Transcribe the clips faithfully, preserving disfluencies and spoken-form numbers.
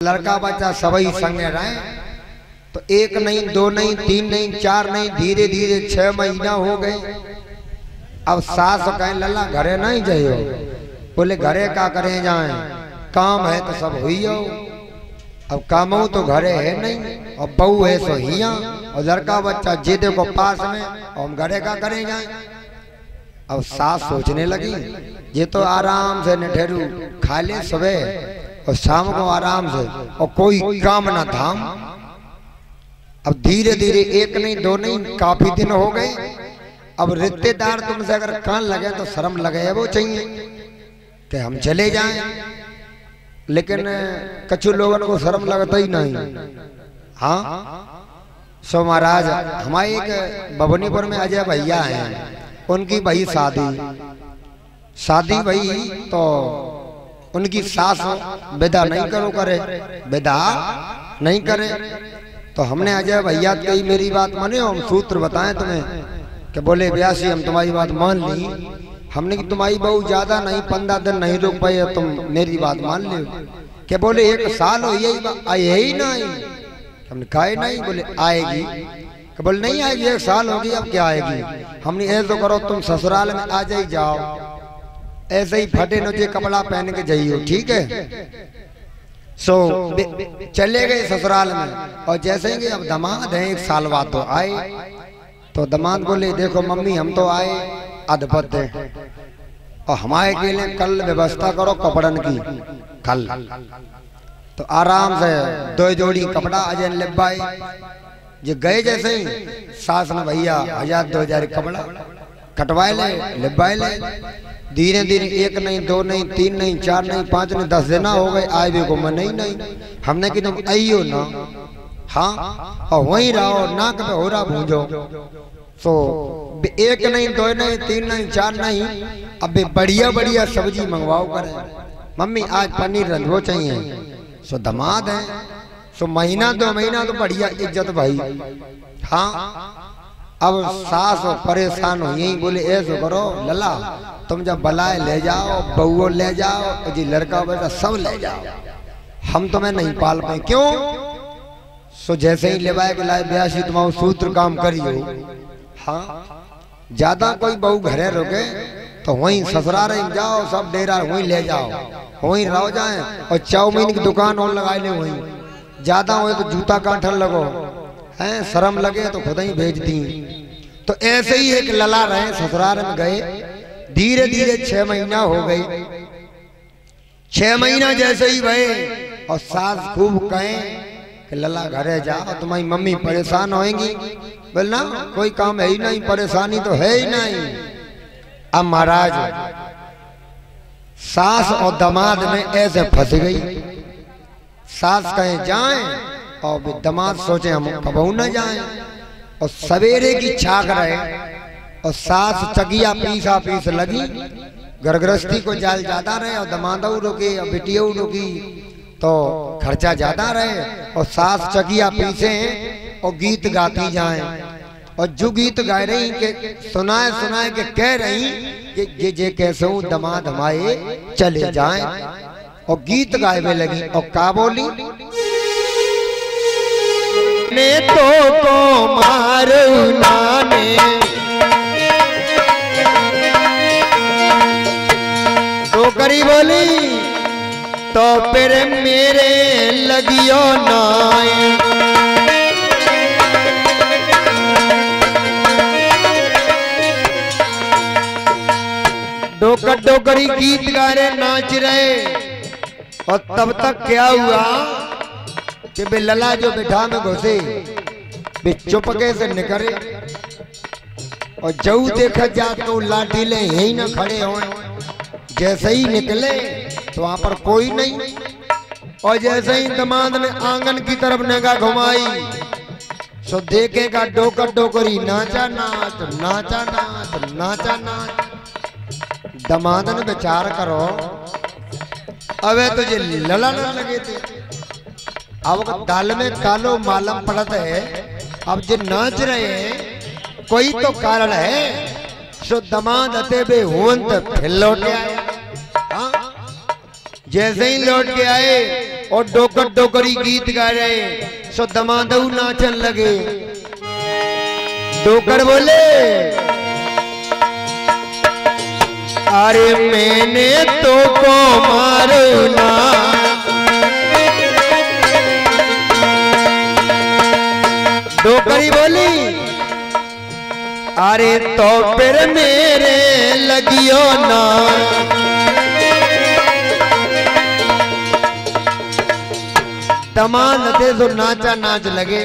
लड़का बच्चा सभी संगे रहे तो एक नहीं, दो नहीं, तीन नहीं, चार नहीं, धीरे धीरे छह महीना हो गए। अब सास कहें लल्ला घरे नहीं जाइयो। बोले घरे का करें जाए, काम है तो सब हुई हो। अब कामो तो घरे है नहीं और बहू है सो हिया और लड़का बच्चा जिदे को पास में और हम घरे का करें जाए। अब सास सोचने लगी ये तो आराम से निठेरू खा ले सुबह और शाम को आराम से और कोई काम ना धाम। अब धीरे धीरे एक नहीं, दो नहीं, काफी दिन हो गए। अब रिश्तेदार तुमसे अगर कान लगे तो शर्म लगे वो चाहिए कि हम चले जाएं, लेकिन कछु लोगों को शर्म लगता ही नहीं। हाँ सो महाराज हमारे एक बबनीपुर में अजय भैया हैं, उनकी भाई शादी शादी भाई तो उनकी सास विदा नहीं करो करे, विदा नहीं करे। तो हमने अजय भैया कही मेरी बात माने, हम सूत्र बताएं तुम्हें कि बोले ब्यासी हम तुम्हारी बात मान ली। हमने कि तुम्हारी बहू ज्यादा नहीं, पंद्रह दिन नहीं रुक पाए, तुम मेरी बात मान लो। क्या बोले एक साल हो यही आई ही नहीं। हमने कहा नहीं, बोले आएगी। क्या बोले नहीं आएगी, एक साल होगी अब क्या आएगी। हमने ऐसा करो तुम ससुराल में आ जाई जाओ, ऐसे ही फटे नोचे कपड़ा पहन के जाइयो, ठीक है। सो चले गए ससुराल में और जैसे ही अब दामाद है एक साल बाद तो आए। तो दामाद बोले देखो मम्मी हम तो आए अधपत है और हमारे के लिए कल व्यवस्था करो कपड़न की। कल तो आराम से दो जोड़ी कपड़ा अजय लिबाए। जो गए जैसे ही सास ने भैया हजार दो हजार कपड़ा कटवाए ले लिबाए ले। धीरे धीरे एक नहीं, दो नहीं, तीन नहीं, चार नहीं, पांच नहीं, दस दिन हो गए, आए भी को मैं नहीं नहीं। हमने कि तुम आइयो ना, हाँ और वहीं रहो नाक पे हो रहा भूंजो। तो एक नहीं, दो नहीं, तीन नहीं, चार नहीं, अब बढ़िया बढ़िया सब्जी मंगवाओ करे। मम्मी आज पनीर रंधो चाहिए। सो दामाद है, सो महीना दो महीना तो बढ़िया इज्जत भाई। हाँ अब सास परेशान हो यही बोले ऐसा करो लला तुम जब बलाए ले जाओ, बहू ले जाओ, जी लड़का बेटा सब ले जाओ, हम तुम्हें नहीं पाल पाए। क्यों? सो जैसे ही लेवाए के लाए ब्यासी तुम्हारा सूत्र काम करियो। हाँ ज्यादा कोई बहू घरे रुके तो वहीं ससुराल में जाओ, सब डेरा वहीं ले जाओ, वहीं रहो जाए और चाउमीन की दुकान और लगा ले वहीं। ज्यादा हो तो जूता कांठन लगो हैं, शर्म लगे तो खुद ही भेज दी। तो ऐसे ही एक लला रहे ससुराल में गए। धीरे धीरे छह महीना हो गई। छह महीना जैसे ही भये और सास खूब कहे कि लला घरे जाओ तुम्हारी मम्मी परेशान होएंगी। बोलना कोई काम है ही नहीं, परेशानी तो है ही नहीं। अब महाराज सास और दामाद में ऐसे फंस गई। सास कहे जाएं और दामाद सोचे हम कबहू न जाएं। और सवेरे की छाक रहे और सास चगिया पीसा पीस लगी। घरगृहस्थी को जाल ज्यादा रहे और दामादऊ रुकी और बेटियों रुकी तो खर्चा ज्यादा रहे। और सास चगिया पीसे और गीत गाती जाएं और जो गीत गा रही के सुनाए सुनाए के कह रही कि ये जे कैसे हूँ दामाद हमारे चले जाएं। और गीत गाए लगी और का बोली ने तो को मारू नाने तो करी बोली तो फिर मेरे लगियो नाए। डोकर डोकरी गीत गा रहे नाच रहे। और तब तक क्या हुआ कि बे लला जो बिठा में घुसे बे चुपके से निकले और जऊ देखा जा तो लाठी ले यही न खड़े हो। जैसे ही निकले तो वहां पर कोई नहीं। और जैसे ही दामाद ने आंगन की तरफ निगाह घुमाई सो देखेगा डोकर डोकरी नाचा नाच नाचा नाच नाचा नाच। दामाद ने विचार करो अबे तुझे लला न लगे थे। अब दाल में कालो मालम पड़त है। अब जो नाच रहे हैं कोई तो कारण है। सो दामाद अते बे होन तो फिर लौट आए। हाँ जैसे ही लौट के आए और डोकर डोकरी गीत गा रहे। सो दमादऊ नाचन लगे। डोकर बोले अरे मैंने तो को मारो ना, डोकरी बोली अरे तो फिर मेरे लगियो ना। तमाम थे जो नाचा नाच लगे।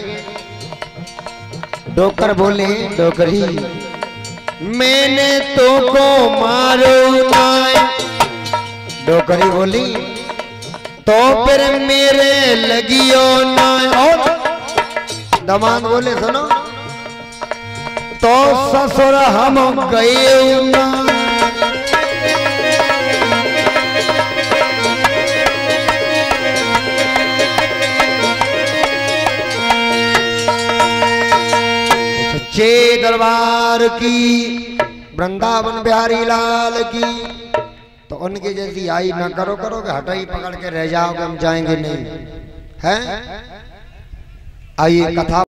डोकर बोले डोकरी मैंने तो को मारो ना, डोकरी बोली तो फिर मेरे लगियो ना। और दमाद बोले सुनो तो ससुर हम गए ना। सच्चे दरबार की वृंदावन बिहारी लाल की। तो उनके जैसी आई ना करो करोगे, हटाई पकड़ के रह जाओगे, हम जाएंगे नहीं है। आइए कथा